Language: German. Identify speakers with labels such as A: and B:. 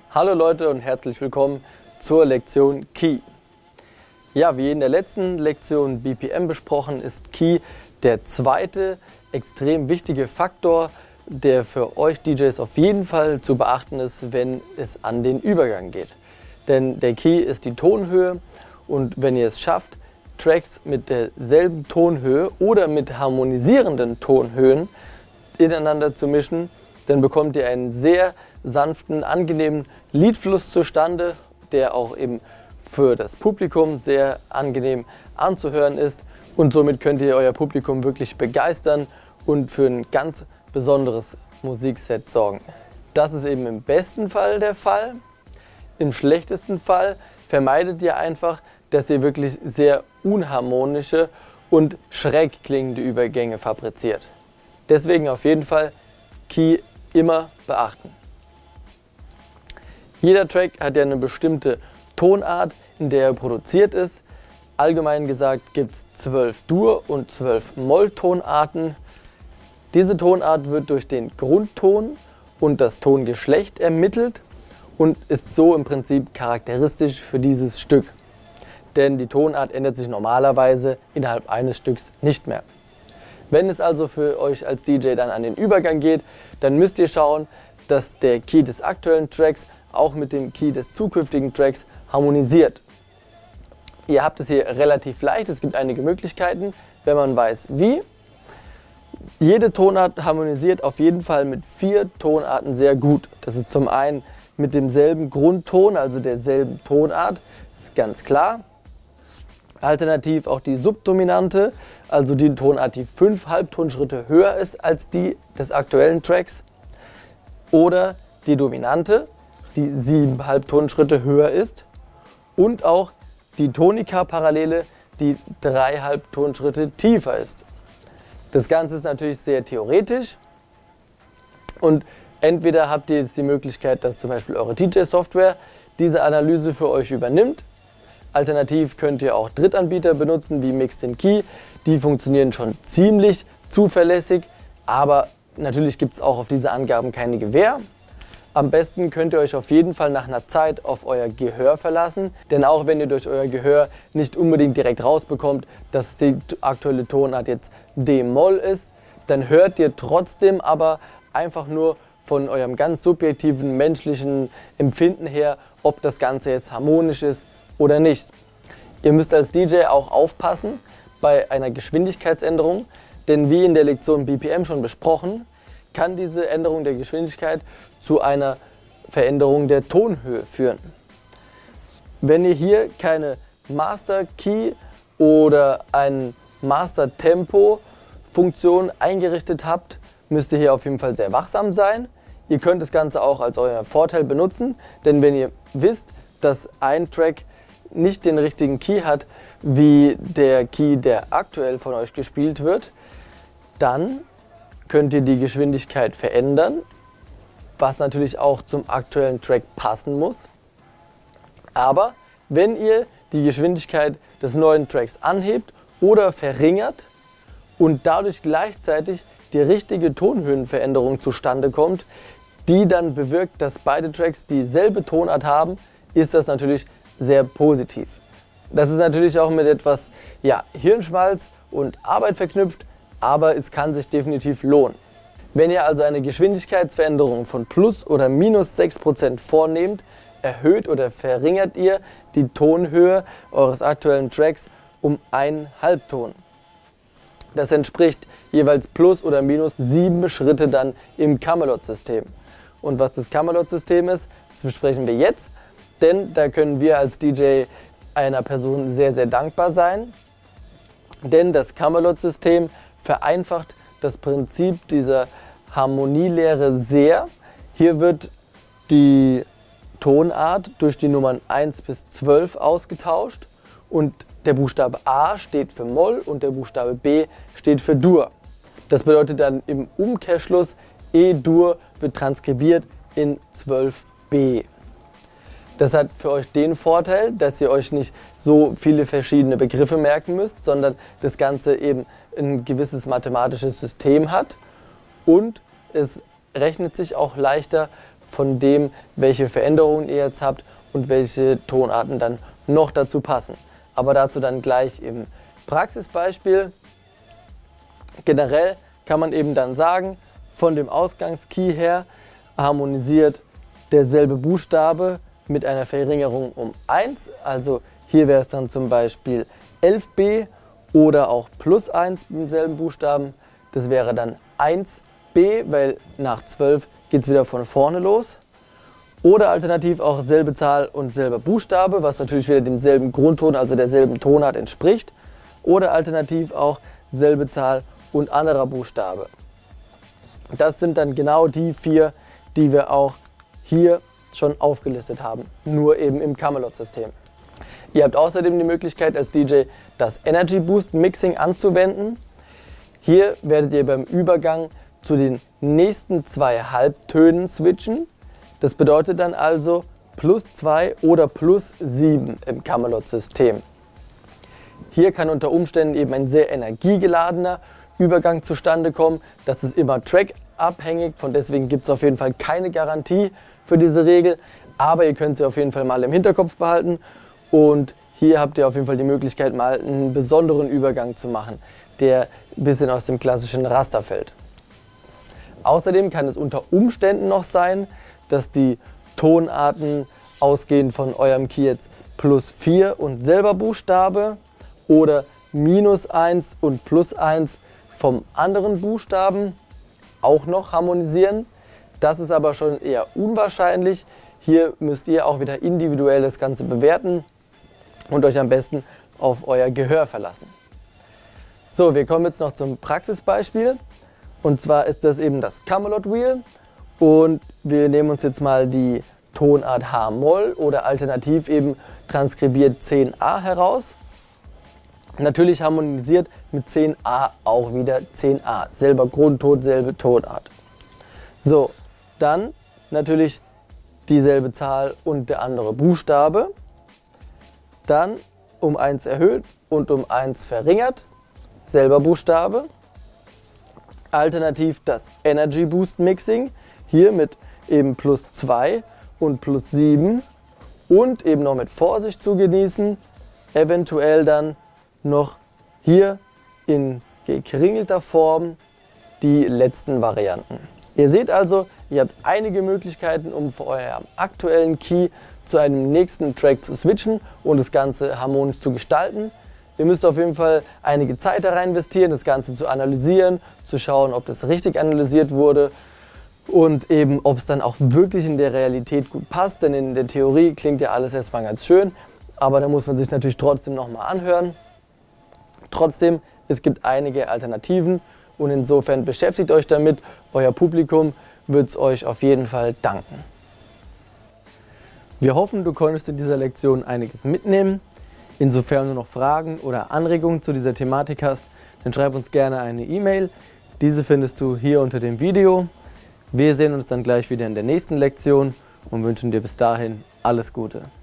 A: Hallo Leute und herzlich willkommen zur Lektion Key. Ja, wie in der letzten Lektion BPM besprochen, ist Key der zweite extrem wichtige Faktor, der für euch DJs auf jeden Fall zu beachten ist, wenn es an den Übergang geht. Denn der Key ist die Tonhöhe und wenn ihr es schafft, Tracks mit derselben Tonhöhe oder mit harmonisierenden Tonhöhen ineinander zu mischen, dann bekommt ihr einen sehr sanften, angenehmen Liedfluss zustande, der auch eben für das Publikum sehr angenehm anzuhören ist. Und somit könnt ihr euer Publikum wirklich begeistern und für ein ganz besonderes Musikset sorgen. Das ist eben im besten Fall der Fall. Im schlechtesten Fall vermeidet ihr einfach, dass ihr wirklich sehr unharmonische und schräg klingende Übergänge fabriziert. Deswegen auf jeden Fall Key immer beachten. Jeder Track hat ja eine bestimmte Tonart, in der er produziert ist. Allgemein gesagt gibt es 12 Dur- und 12 Molltonarten. Diese Tonart wird durch den Grundton und das Tongeschlecht ermittelt und ist so im Prinzip charakteristisch für dieses Stück. Denn die Tonart ändert sich normalerweise innerhalb eines Stücks nicht mehr. Wenn es also für euch als DJ dann an den Übergang geht, dann müsst ihr schauen, dass der Key des aktuellen Tracks auch mit dem Key des zukünftigen Tracks harmonisiert. Ihr habt es hier relativ leicht, es gibt einige Möglichkeiten, wenn man weiß wie. Jede Tonart harmonisiert auf jeden Fall mit 4 Tonarten sehr gut. Das ist zum einen mit demselben Grundton, also derselben Tonart, ist ganz klar. Alternativ auch die Subdominante, also die Tonart, die 5 Halbtonschritte höher ist als die des aktuellen Tracks. Oder die Dominante, die 7 Halbtonschritte höher ist. Und auch die Tonika-Parallele, die 3 Halbtonschritte tiefer ist. Das Ganze ist natürlich sehr theoretisch und entweder habt ihr jetzt die Möglichkeit, dass zum Beispiel eure DJ-Software diese Analyse für euch übernimmt. Alternativ könnt ihr auch Drittanbieter benutzen wie Mixed-in-Key. Die funktionieren schon ziemlich zuverlässig, aber natürlich gibt es auch auf diese Angaben keine Gewähr. Am besten könnt ihr euch auf jeden Fall nach einer Zeit auf euer Gehör verlassen, denn auch wenn ihr durch euer Gehör nicht unbedingt direkt rausbekommt, dass die aktuelle Tonart jetzt D-Moll ist, dann hört ihr trotzdem aber einfach nur von eurem ganz subjektiven menschlichen Empfinden her, ob das Ganze jetzt harmonisch ist oder nicht. Ihr müsst als DJ auch aufpassen bei einer Geschwindigkeitsänderung, denn wie in der Lektion BPM schon besprochen, kann diese Änderung der Geschwindigkeit zu einer Veränderung der Tonhöhe führen. Wenn ihr hier keine Master Key oder eine Master Tempo Funktion eingerichtet habt, müsst ihr hier auf jeden Fall sehr wachsam sein. Ihr könnt das Ganze auch als euren Vorteil benutzen, denn wenn ihr wisst, dass ein Track nicht den richtigen Key hat, wie der Key, der aktuell von euch gespielt wird, dann könnt ihr die Geschwindigkeit verändern, was natürlich auch zum aktuellen Track passen muss. Aber wenn ihr die Geschwindigkeit des neuen Tracks anhebt oder verringert und dadurch gleichzeitig die richtige Tonhöhenveränderung zustande kommt, die dann bewirkt, dass beide Tracks dieselbe Tonart haben, ist das natürlich sehr positiv. Das ist natürlich auch mit etwas Hirnschmalz und Arbeit verknüpft, aber es kann sich definitiv lohnen. Wenn ihr also eine Geschwindigkeitsveränderung von plus oder minus 6% vornehmt, erhöht oder verringert ihr die Tonhöhe eures aktuellen Tracks um einen Halbton. Das entspricht jeweils plus oder minus 7 Schritte dann im Camelot-System. Und was das Camelot-System ist, das besprechen wir jetzt, denn da können wir als DJ einer Person sehr, sehr dankbar sein. Denn das Camelot-System vereinfacht das Prinzip dieser Harmonielehre sehr. Hier wird die Tonart durch die Nummern 1 bis 12 ausgetauscht und der Buchstabe A steht für Moll und der Buchstabe B steht für Dur. Das bedeutet dann im Umkehrschluss, E-Dur wird transkribiert in 12b. Das hat für euch den Vorteil, dass ihr euch nicht so viele verschiedene Begriffe merken müsst, sondern das Ganze eben ein gewisses mathematisches System hat und es rechnet sich auch leichter von dem, welche Veränderungen ihr jetzt habt und welche Tonarten dann noch dazu passen. Aber dazu dann gleich im Praxisbeispiel. Generell kann man eben dann sagen, von dem Ausgangskey her harmonisiert derselbe Buchstabe mit einer Verringerung um 1. Also hier wäre es dann zum Beispiel 11b oder auch plus 1 mit demselben Buchstaben. Das wäre dann 1b, weil nach 12 geht es wieder von vorne los. Oder alternativ auch selbe Zahl und selber Buchstabe, was natürlich wieder demselben Grundton, also derselben Tonart entspricht. Oder alternativ auch selbe Zahl und anderer Buchstabe. Das sind dann genau die 4, die wir auch hier schon aufgelistet haben, nur eben im Camelot-System. Ihr habt außerdem die Möglichkeit als DJ das Energy Boost Mixing anzuwenden. Hier werdet ihr beim Übergang zu den nächsten 2 Halbtönen switchen. Das bedeutet dann also plus 2 oder plus 7 im Camelot-System. Hier kann unter Umständen eben ein sehr energiegeladener Übergang zustande kommen. Das ist immer trackabhängig, von deswegen gibt es auf jeden Fall keine Garantie für diese Regel. Aber ihr könnt sie auf jeden Fall mal im Hinterkopf behalten. Und hier habt ihr auf jeden Fall die Möglichkeit, mal einen besonderen Übergang zu machen, der ein bisschen aus dem klassischen Raster fällt. Außerdem kann es unter Umständen noch sein, dass die Tonarten ausgehend von eurem Key jetzt plus 4 und selber Buchstabe oder minus 1 und plus 1 vom anderen Buchstaben auch noch harmonisieren. Das ist aber schon eher unwahrscheinlich. Hier müsst ihr auch wieder individuell das Ganze bewerten und euch am besten auf euer Gehör verlassen. So, wir kommen jetzt noch zum Praxisbeispiel. Und zwar ist das eben das Camelot Wheel. Und wir nehmen uns jetzt mal die Tonart H-Moll oder alternativ eben transkribiert 10a heraus. Natürlich harmonisiert mit 10a auch wieder 10a. Selber Grundton, selbe Tonart. So, dann natürlich dieselbe Zahl und der andere Buchstabe. Dann um 1 erhöht und um 1 verringert. Selber Buchstabe. Alternativ das Energy Boost Mixing. Hier mit eben plus 2 und plus 7. Und eben noch mit Vorsicht zu genießen. Eventuell dann noch hier in gekringelter Form die letzten Varianten. Ihr seht also, ihr habt einige Möglichkeiten, um für euren aktuellen Key zu einem nächsten Track zu switchen und das Ganze harmonisch zu gestalten. Ihr müsst auf jeden Fall einige Zeit da rein investieren, das Ganze zu analysieren, zu schauen, ob das richtig analysiert wurde und eben, ob es dann auch wirklich in der Realität gut passt. Denn in der Theorie klingt ja alles erstmal ganz schön, aber da muss man sich natürlich trotzdem nochmal anhören. Trotzdem, es gibt einige Alternativen und insofern beschäftigt euch damit. Euer Publikum wird es euch auf jeden Fall danken. Wir hoffen, du konntest in dieser Lektion einiges mitnehmen. Insofern du noch Fragen oder Anregungen zu dieser Thematik hast, dann schreib uns gerne eine E-Mail. Diese findest du hier unter dem Video. Wir sehen uns dann gleich wieder in der nächsten Lektion und wünschen dir bis dahin alles Gute.